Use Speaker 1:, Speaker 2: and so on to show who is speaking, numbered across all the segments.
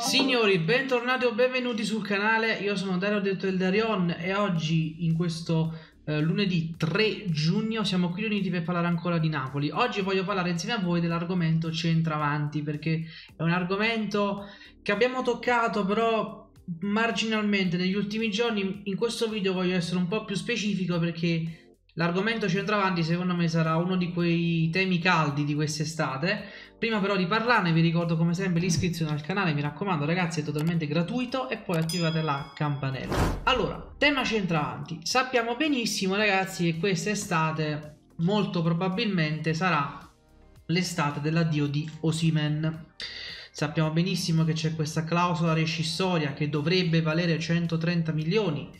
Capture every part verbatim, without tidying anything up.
Speaker 1: Signori, bentornati o benvenuti sul canale. Io sono Dario, detto il Darion, e oggi in questo eh, lunedì tre giugno siamo qui riuniti per parlare ancora di Napoli. Oggi voglio parlare insieme a voi dell'argomento centravanti, perché è un argomento che abbiamo toccato però marginalmente negli ultimi giorni. In questo video voglio essere un po' più specifico perché l'argomento centravanti secondo me sarà uno di quei temi caldi di quest'estate. Prima però di parlarne vi ricordo come sempre l'iscrizione al canale, mi raccomando ragazzi, è totalmente gratuito, e poi attivate la campanella. Allora, tema centravanti. Sappiamo benissimo ragazzi che quest'estate molto probabilmente sarà l'estate dell'addio di Osimhen. Sappiamo benissimo che c'è questa clausola rescissoria che dovrebbe valere centotrenta milioni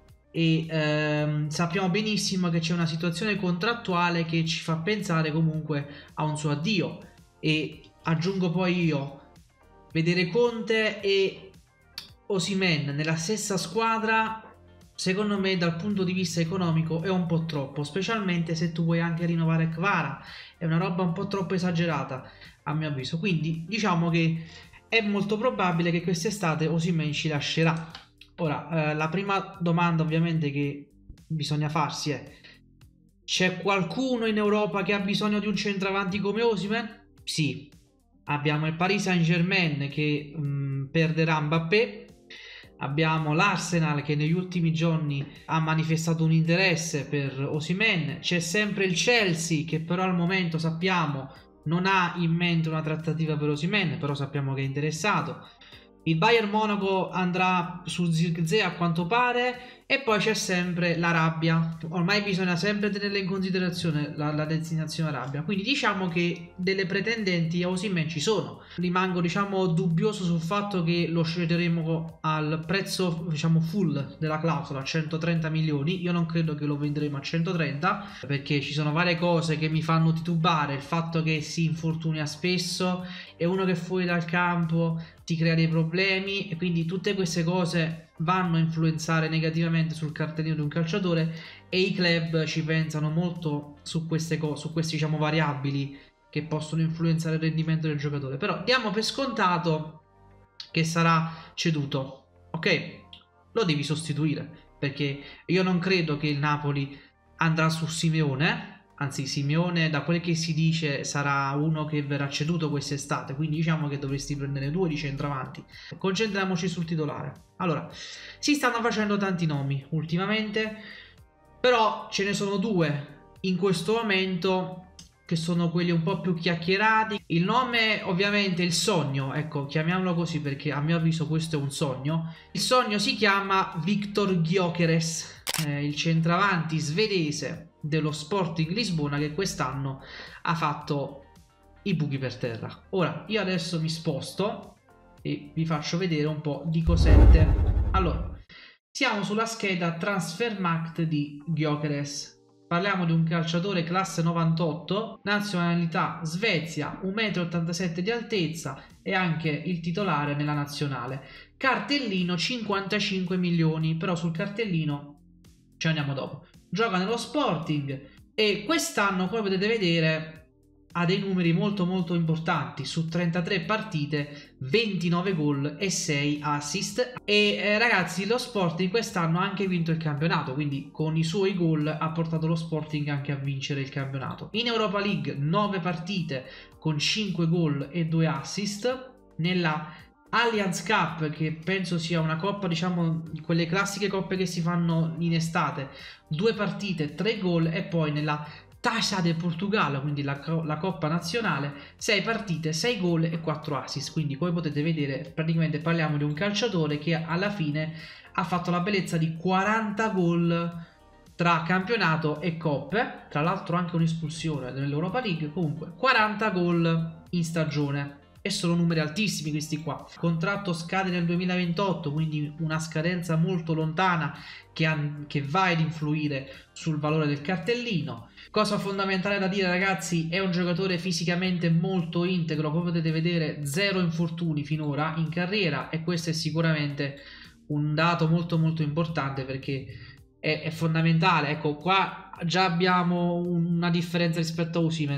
Speaker 1: e ehm, sappiamo benissimo che c'è una situazione contrattuale che ci fa pensare comunque a un suo addio. E aggiungo poi io, vedere Conte e Osimhen nella stessa squadra secondo me dal punto di vista economico è un po' troppo, specialmente se tu vuoi anche rinnovare Kvara. È una roba un po' troppo esagerata a mio avviso, quindi diciamo che è molto probabile che quest'estate Osimhen ci lascerà. Ora eh, la prima domanda ovviamente che bisogna farsi è: c'è qualcuno in Europa che ha bisogno di un centravanti come Osimhen? Sì, abbiamo il Paris Saint-Germain che mh, perderà Mbappé, abbiamo l'Arsenal che negli ultimi giorni ha manifestato un interesse per Osimhen, c'è sempre il Chelsea che però al momento sappiamo non ha in mente una trattativa per Osimhen, però sappiamo che è interessato. Il Bayern Monaco andrà su Zirkzee a quanto pare, e poi c'è sempre l'Arabia. Ormai bisogna sempre tenere in considerazione la, la destinazione Arabia, quindi diciamo che delle pretendenti a Osimhen ci sono. Rimango diciamo dubbioso sul fatto che lo sceglieremo al prezzo diciamo full della clausola, centotrenta milioni. Io non credo che lo venderemo a centotrenta perché ci sono varie cose che mi fanno titubare: il fatto che si infortuna spesso, è uno che fuori dal campo ti crea dei problemi, e quindi tutte queste cose vanno a influenzare negativamente sul cartellino di un calciatore, e i club ci pensano molto su queste cose, su queste diciamo variabili che possono influenzare il rendimento del giocatore. Però diamo per scontato che sarà ceduto, ok? Lo devi sostituire, perché io non credo che il Napoli andrà su Simeone. Anzi, Simeone, da quel che si dice, sarà uno che verrà ceduto quest'estate, quindi diciamo che dovresti prendere due di centravanti. Concentriamoci sul titolare. Allora, si stanno facendo tanti nomi ultimamente, però ce ne sono due in questo momento che sono quelli un po' più chiacchierati. Il nome ovviamente, il sogno, ecco, chiamiamolo così perché a mio avviso questo è un sogno. Il sogno si chiama Viktor Gyökeres, eh, il centravanti svedese dello Sporting Lisbona, che quest'anno ha fatto i buchi per terra. Ora io adesso mi sposto e vi faccio vedere un po' di cosette. Allora, siamo sulla scheda Transfermarkt di Gyökeres. Parliamo di un calciatore classe novantotto, nazionalità Svezia, uno virgola ottantasette metri di altezza e anche il titolare nella nazionale. Cartellino cinquantacinque milioni, però sul cartellino ci andiamo dopo. Gioca nello Sporting e quest'anno, come potete vedere, ha dei numeri molto molto importanti. Su trentatré partite, ventinove gol e sei assist. E eh, ragazzi, lo Sporting quest'anno ha anche vinto il campionato, quindi con i suoi gol ha portato lo Sporting anche a vincere il campionato. In Europa League nove partite con cinque gol e due assist. Nella Allianz Cup, che penso sia una coppa, diciamo, quelle classiche coppe che si fanno in estate, due partite, tre gol, e poi nella Taça del Portogallo, quindi la, la coppa nazionale, sei partite, sei gol e quattro assist. Quindi come potete vedere praticamente parliamo di un calciatore che alla fine ha fatto la bellezza di quaranta gol tra campionato e coppe, tra l'altro anche un'espulsione nell'Europa League. Comunque quaranta gol in stagione. E sono numeri altissimi questi qua. Il contratto scade nel duemilaventotto, quindi una scadenza molto lontana che, che va ad influire sul valore del cartellino. Cosa fondamentale da dire ragazzi, è un giocatore fisicamente molto integro, come potete vedere zero infortuni finora in carriera, e questo è sicuramente un dato molto molto importante perché è, è fondamentale. Ecco, qua già abbiamo una differenza rispetto a Osimhen.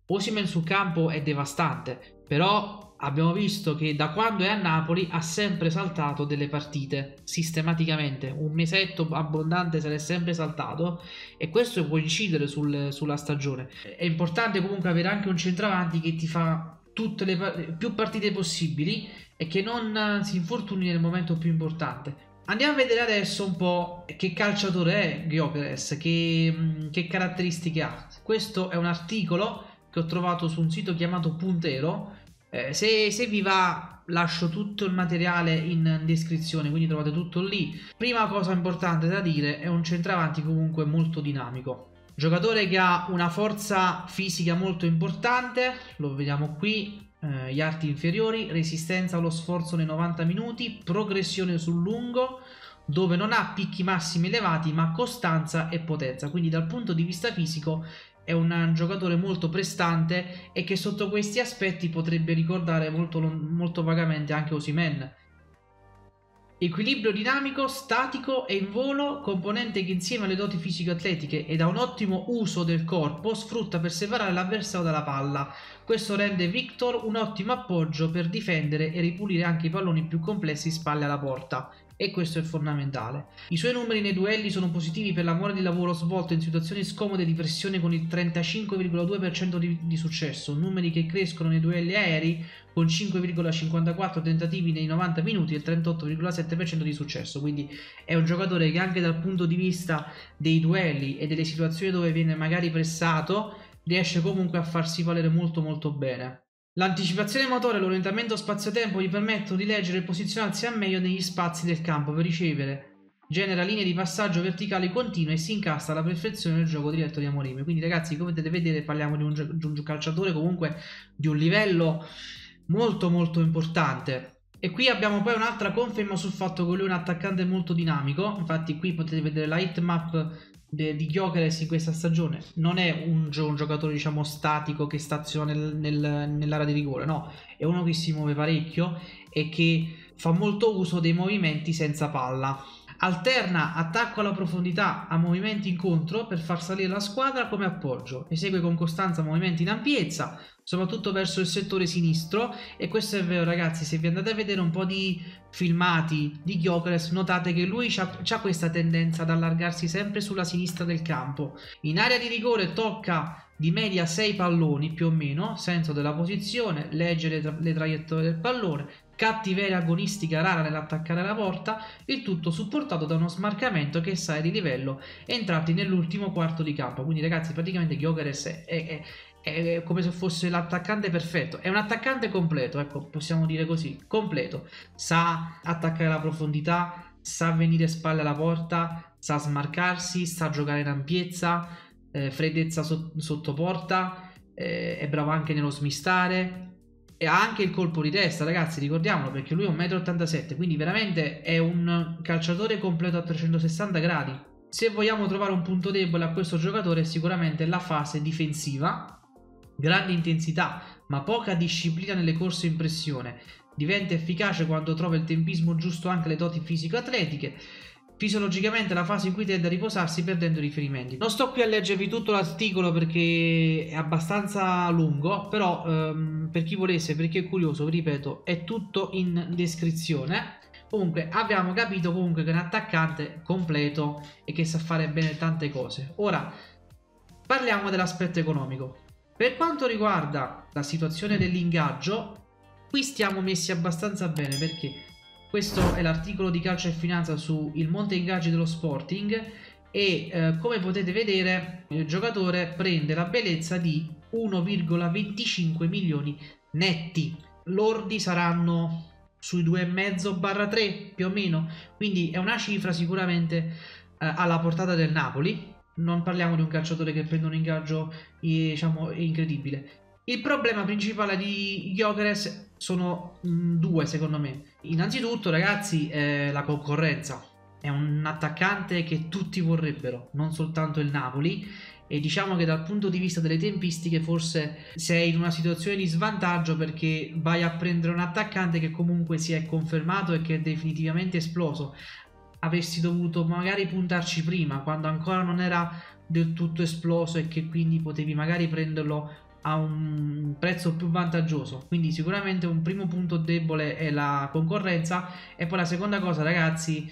Speaker 1: Osimhen sul campo è devastante, però abbiamo visto che da quando è a Napoli ha sempre saltato delle partite, sistematicamente, un mesetto abbondante se l'è sempre saltato, e questo può incidere sul, sulla stagione. È importante comunque avere anche un centravanti che ti fa tutte le più partite possibili e che non si infortuni nel momento più importante. Andiamo a vedere adesso un po' che calciatore è Gyökeres, che, che caratteristiche ha. Questo è un articolo che ho trovato su un sito chiamato Puntero. Eh, se, se vi va lascio tutto il materiale in descrizione, quindi trovate tutto lì. Prima cosa importante da dire, è un centravanti comunque molto dinamico. Giocatore che ha una forza fisica molto importante, lo vediamo qui. Eh, gli arti inferiori, resistenza allo sforzo nei novanta minuti, progressione sul lungo, dove non ha picchi massimi elevati ma costanza e potenza, quindi dal punto di vista fisico è un giocatore molto prestante e che sotto questi aspetti potrebbe ricordare molto, molto vagamente anche Osimhen. Equilibrio dinamico, statico e in volo, componente che insieme alle doti fisico-atletiche ed a un ottimo uso del corpo sfrutta per separare l'avversario dalla palla. Questo rende Victor un ottimo appoggio per difendere e ripulire anche i palloni più complessi spalle alla porta. E questo è fondamentale. I suoi numeri nei duelli sono positivi per l'amore di lavoro svolto in situazioni scomode di pressione con il trentacinque virgola due per cento di, di successo, numeri che crescono nei duelli aerei con cinque virgola cinquantaquattro tentativi nei novanta minuti e il trentotto virgola sette per cento di successo. Quindi è un giocatore che anche dal punto di vista dei duelli e delle situazioni dove viene magari pressato riesce comunque a farsi valere molto molto bene. L'anticipazione motore e l'orientamento spazio-tempo gli permettono di leggere e posizionarsi al meglio negli spazi del campo per ricevere, genera linee di passaggio verticali continue e si incasta alla perfezione nel gioco diretto di Amorim. Quindi ragazzi, come potete vedere, parliamo di un, di un calciatore comunque di un livello molto molto importante. E qui abbiamo poi un'altra conferma sul fatto che lui è un attaccante molto dinamico. Infatti qui potete vedere la hitmap di Gyökeres in questa stagione. Non è un, gio un giocatore diciamo statico che staziona nel, nel, nell'area di rigore, no, è uno che si muove parecchio e che fa molto uso dei movimenti senza palla. Alterna attacco alla profondità a movimenti incontro per far salire la squadra come appoggio. Esegue con costanza movimenti in ampiezza, soprattutto verso il settore sinistro, e questo è vero ragazzi. Se vi andate a vedere un po' di filmati di Gyökeres notate che lui ha questa tendenza ad allargarsi sempre sulla sinistra del campo. In area di rigore tocca di media sei palloni più o meno, senso della posizione, legge le, tra le traiettorie del pallone, cattiveria agonistica rara nell'attaccare la porta, il tutto supportato da uno smarcamento che sa di livello entrati nell'ultimo quarto di campo. Quindi ragazzi, praticamente Gyökeres è, è, è, è come se fosse l'attaccante perfetto, è un attaccante completo, ecco, possiamo dire così, completo. Sa attaccare la profondità, sa venire spalle alla porta, sa smarcarsi, sa giocare in ampiezza, eh, freddezza so sotto porta, eh, è bravo anche nello smistare. E ha anche il colpo di testa, ragazzi, ricordiamolo, perché lui è un metro e ottantasette m, quindi veramente è un calciatore completo a trecentosessanta gradi. Se vogliamo trovare un punto debole a questo giocatore, sicuramente la fase difensiva. Grande intensità, ma poca disciplina nelle corse in pressione. Diventa efficace quando trova il tempismo giusto anche le doti fisico-atletiche. Fisiologicamente la fase in cui tende a riposarsi perdendo i riferimenti. Non sto qui a leggervi tutto l'articolo perché è abbastanza lungo, però ehm, per chi volesse, per chi è curioso, vi ripeto, è tutto in descrizione. Comunque abbiamo capito comunque che è un attaccante completo e che sa fare bene tante cose. Ora parliamo dell'aspetto economico. Per quanto riguarda la situazione dell'ingaggio, qui stiamo messi abbastanza bene, perché questo è l'articolo di Calcio e Finanza su il monte ingaggi dello Sporting e eh, come potete vedere il giocatore prende la bellezza di uno virgola venticinque milioni netti. Lordi saranno sui due virgola cinque barra tre più o meno, quindi è una cifra sicuramente eh, alla portata del Napoli. Non parliamo di un calciatore che prende un ingaggio eh, diciamo incredibile. Il problema principale di Gyökeres sono mh, due secondo me. Innanzitutto ragazzi, eh, la concorrenza. È un attaccante che tutti vorrebbero, non soltanto il Napoli, e diciamo che dal punto di vista delle tempistiche forse sei in una situazione di svantaggio, perché vai a prendere un attaccante che comunque si è confermato e che è definitivamente esploso. Avresti dovuto magari puntarci prima, quando ancora non era del tutto esploso, e che quindi potevi magari prenderlo a un prezzo più vantaggioso, quindi sicuramente un primo punto debole è la concorrenza. E poi la seconda cosa, ragazzi,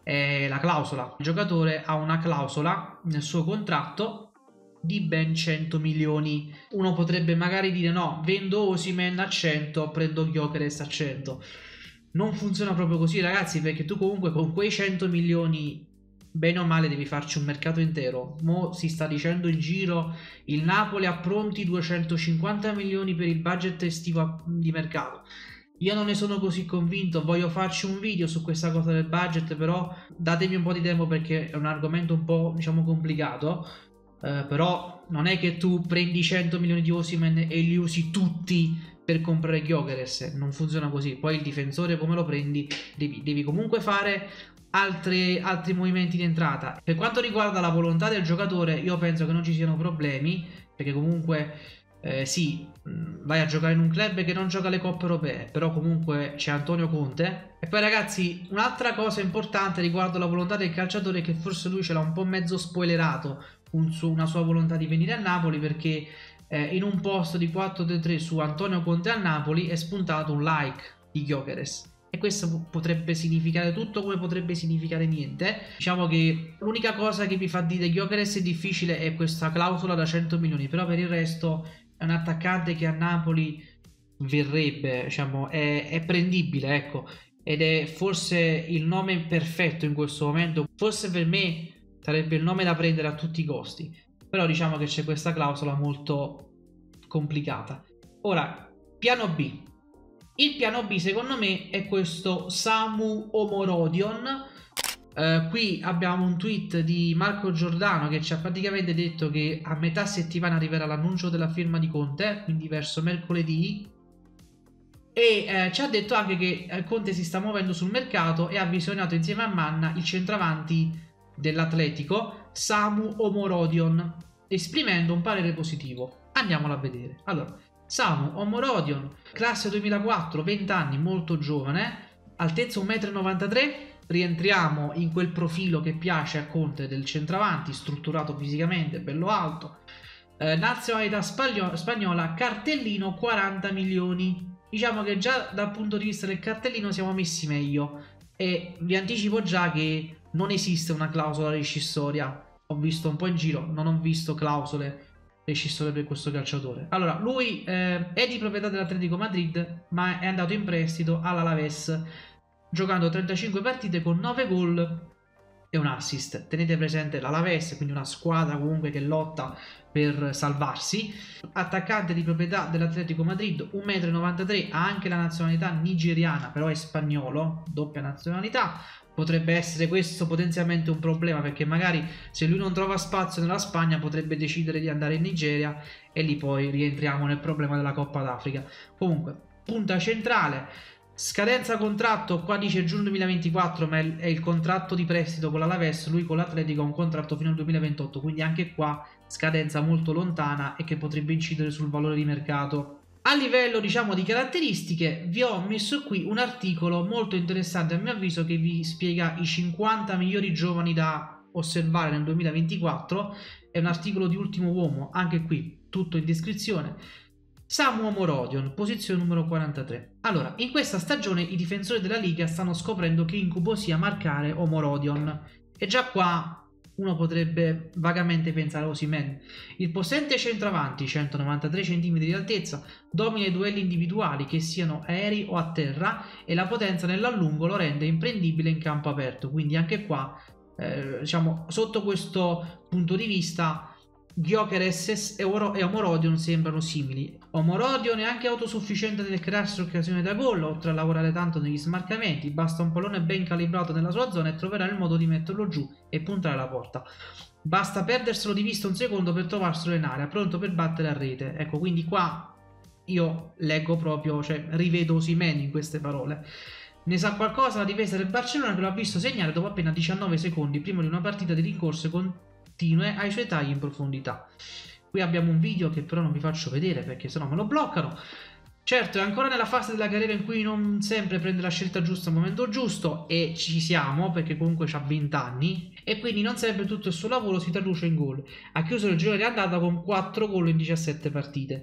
Speaker 1: è la clausola. Il giocatore ha una clausola nel suo contratto di ben cento milioni. Uno potrebbe magari dire no, vendo Osimhen a cento, prendo Gyökeres a cento. Non funziona proprio così, ragazzi, perché tu comunque con quei cento milioni bene o male devi farci un mercato intero. Mo si sta dicendo in giro il Napoli ha pronti duecentocinquanta milioni per il budget estivo di mercato. Io non ne sono così convinto, voglio farci un video su questa cosa del budget, però datemi un po' di tempo perché è un argomento un po', diciamo, complicato. Uh, però non è che tu prendi cento milioni di Osimhen e li usi tutti per comprare Gyökeres, non funziona così. Poi il difensore come lo prendi devi, devi comunque fare altri, altri movimenti di entrata. Per quanto riguarda la volontà del giocatore, io penso che non ci siano problemi, perché comunque eh, sì, vai a giocare in un club che non gioca le coppe europee, però comunque c'è Antonio Conte. E poi ragazzi, un'altra cosa importante riguardo la volontà del calciatore è che forse lui ce l'ha un po' mezzo spoilerato un su, una sua volontà di venire a Napoli, perché eh, in un post di quattro tre tre su Antonio Conte a Napoli è spuntato un like di Gyökeres. E questo potrebbe significare tutto come potrebbe significare niente. Diciamo che l'unica cosa che mi fa dire Gyökeres è difficile è questa clausola da cento milioni, però per il resto è un attaccante che a Napoli verrebbe, diciamo, è, è prendibile, ecco, ed è forse il nome perfetto in questo momento. Forse per me sarebbe il nome da prendere a tutti i costi, però diciamo che c'è questa clausola molto complicata. Ora, piano B. Il piano B secondo me è questo Samu Omorodion. Uh, qui abbiamo un tweet di Marco Giordano che ci ha praticamente detto che a metà settimana arriverà l'annuncio della firma di Conte, quindi verso mercoledì, e uh, ci ha detto anche che uh, Conte si sta muovendo sul mercato e ha visionato insieme a Manna il centravanti dell'Atletico, Samu Omorodion, esprimendo un parere positivo. Andiamolo a vedere. Allora, Samu Omorodion, classe duemilaquattro, venti anni, molto giovane, altezza un metro e novantatré m. Rientriamo in quel profilo che piace a Conte del centravanti, strutturato fisicamente, bello alto. Eh, nazionalità spagnola, cartellino quaranta milioni. Diciamo che già dal punto di vista del cartellino siamo messi meglio. E vi anticipo già che non esiste una clausola rescissoria. Ho visto un po' in giro, non ho visto clausole rescissorie per questo calciatore. Allora, lui eh, è di proprietà dell'Atletico Madrid, ma è andato in prestito all'Alaves, giocando trentacinque partite con nove gol e un assist. Tenete presente l'Alaves, quindi una squadra comunque che lotta per salvarsi. Attaccante di proprietà dell'Atletico Madrid, un metro e novantatré m, ha anche la nazionalità nigeriana, però è spagnolo, doppia nazionalità. Potrebbe essere questo potenzialmente un problema, perché magari se lui non trova spazio nella Spagna potrebbe decidere di andare in Nigeria e lì poi rientriamo nel problema della Coppa d'Africa. Comunque, punta centrale. Scadenza contratto, qua dice giugno duemilaventiquattro, ma è il contratto di prestito con l'Alaves. Lui con l'Atletico ha un contratto fino al duemilaventotto, quindi anche qua scadenza molto lontana e che potrebbe incidere sul valore di mercato. A livello, diciamo, di caratteristiche, vi ho messo qui un articolo molto interessante a mio avviso che vi spiega i cinquanta migliori giovani da osservare nel duemilaventiquattro. È un articolo di Ultimo Uomo, anche qui tutto in descrizione. Samu Omorodion, posizione numero quarantatré. Allora, in questa stagione i difensori della Liga stanno scoprendo che incubo sia marcare Omorodion, e già qua uno potrebbe vagamente pensare a Osimhen. Il possente centravanti, centonovantatré centimetri di altezza, domina i duelli individuali, che siano aerei o a terra, e la potenza nell'allungo lo rende imprendibile in campo aperto. Quindi anche qua, eh, diciamo, sotto questo punto di vista, Gyökeres e Omorodion sembrano simili. Omorodion è anche autosufficiente nel crearsi occasioni da gol, oltre a lavorare tanto negli smarcamenti. Basta un pallone ben calibrato nella sua zona e troverà il modo di metterlo giù e puntare alla porta. Basta perderselo di vista un secondo per trovarselo in area, pronto per battere a rete. Ecco, quindi qua io leggo proprio, cioè rivedo Osimhen in queste parole. Ne sa qualcosa la difesa del Barcellona, che lo ha visto segnare dopo appena diciannove secondi prima di una partita di rincorse continue ai suoi tagli in profondità. Qui abbiamo un video che però non vi faccio vedere perché sennò me lo bloccano. Certo, è ancora nella fase della carriera in cui non sempre prende la scelta giusta al momento giusto, e ci siamo perché comunque ha venti anni e quindi non sempre tutto il suo lavoro si traduce in gol. Ha chiuso il giro di andata con quattro gol in diciassette partite.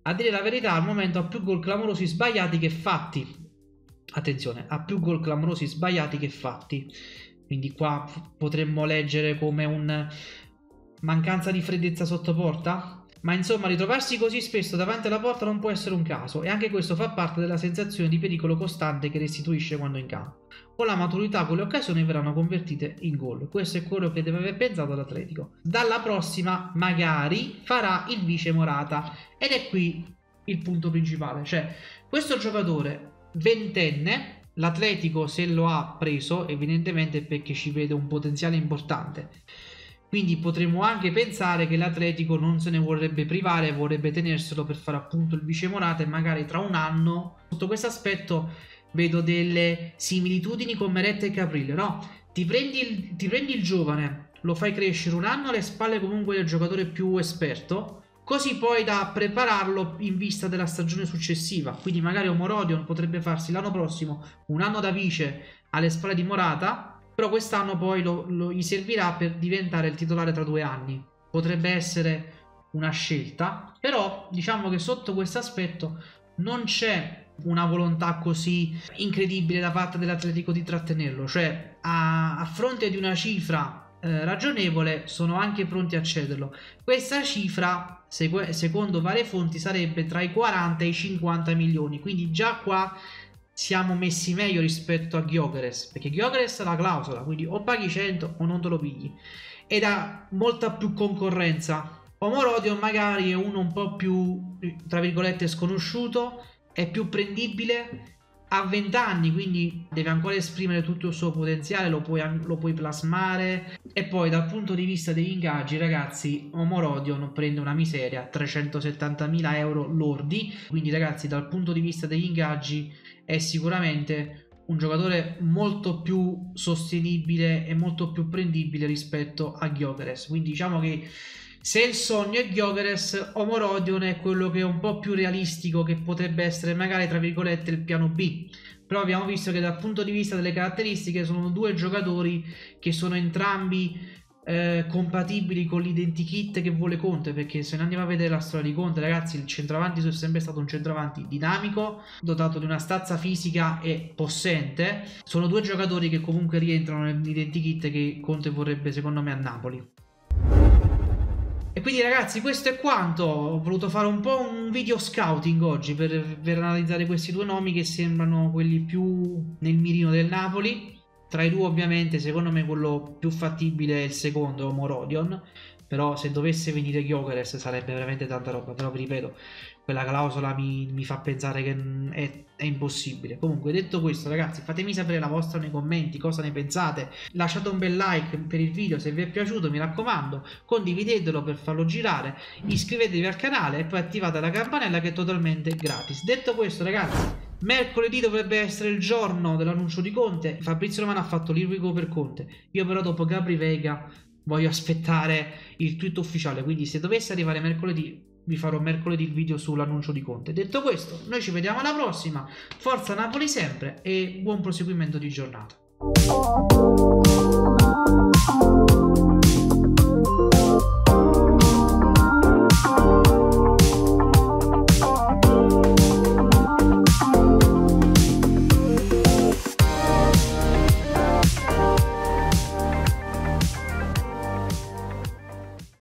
Speaker 1: A dire la verità, al momento ha più gol clamorosi sbagliati che fatti. Attenzione, ha più gol clamorosi sbagliati che fatti. Quindi qua potremmo leggere come un mancanza di freddezza sotto porta. Ma insomma, ritrovarsi così spesso davanti alla porta non può essere un caso, e anche questo fa parte della sensazione di pericolo costante che restituisce quando in campo. Con la maturità quelle occasioni verranno convertite in gol. Questo è quello che deve aver pensato l'Atletico. Dalla prossima magari farà il vice Morata, ed è qui il punto principale. Cioè, questo giocatore ventenne, l'Atletico se lo ha preso evidentemente perché ci vede un potenziale importante. Quindi potremmo anche pensare che l'Atletico non se ne vorrebbe privare, vorrebbe tenerselo per fare appunto il vice Morata, e magari tra un anno, sotto questo aspetto, vedo delle similitudini con Meret e Caprile, no? Ti prendi, il, ti prendi il giovane, lo fai crescere un anno alle spalle comunque del giocatore più esperto, così poi da prepararlo in vista della stagione successiva. Quindi magari Omorodion potrebbe farsi l'anno prossimo un anno da vice alle spalle di Morata, però quest'anno poi lo, lo, gli servirà per diventare il titolare tra due anni. Potrebbe essere una scelta, però diciamo che sotto questo aspetto non c'è una volontà così incredibile da parte dell'Atletico di trattenerlo. Cioè a, a fronte di una cifra eh, ragionevole sono anche pronti a cederlo. Questa cifra secondo varie fonti sarebbe tra i quaranta e i cinquanta milioni, quindi già qua siamo messi meglio rispetto a Gyökeres, perché Gyökeres ha la clausola, quindi o paghi cento o non te lo pigli, ed ha molta più concorrenza. Omorodion magari è uno un po' più, tra virgolette, sconosciuto, è più prendibile, ha venti anni, quindi deve ancora esprimere tutto il suo potenziale, lo puoi, lo puoi plasmare. E poi dal punto di vista degli ingaggi, ragazzi, Omorodion prende una miseria, trecentosettantamila euro lordi, quindi ragazzi dal punto di vista degli ingaggi è sicuramente un giocatore molto più sostenibile e molto più prendibile rispetto a Gyökeres. Quindi diciamo che se il sogno è Gyökeres, Omorodion è quello che è un po' più realistico, che potrebbe essere magari tra virgolette il piano B. Però abbiamo visto che dal punto di vista delle caratteristiche sono due giocatori che sono entrambi Eh, compatibili con l'identikit che vuole Conte, perché se noi andiamo a vedere la storia di Conte, ragazzi, il centravanti è sempre stato un centravanti dinamico, dotato di una stazza fisica e possente. Sono due giocatori che comunque rientrano nell'identikit che Conte vorrebbe secondo me a Napoli. E quindi ragazzi, questo è quanto. Ho voluto fare un po' un video scouting oggi per, per analizzare questi due nomi che sembrano quelli più nel mirino del Napoli. Tra i due ovviamente secondo me quello più fattibile è il secondo, Omorodion, però se dovesse venire Gyökeres sarebbe veramente tanta roba. Però vi ripeto, quella clausola mi, mi fa pensare che è, è impossibile. Comunque, detto questo ragazzi, fatemi sapere la vostra nei commenti, cosa ne pensate, lasciate un bel like per il video se vi è piaciuto, mi raccomando, condividetelo per farlo girare, iscrivetevi al canale e poi attivate la campanella che è totalmente gratis. Detto questo ragazzi, mercoledì dovrebbe essere il giorno dell'annuncio di Conte. Fabrizio Romano ha fatto l'Irrigo per Conte. Io però dopo Gabri Veiga voglio aspettare il tweet ufficiale, quindi se dovesse arrivare mercoledì vi farò mercoledì il video sull'annuncio di Conte. Detto questo, noi ci vediamo alla prossima. Forza Napoli sempre e buon proseguimento di giornata.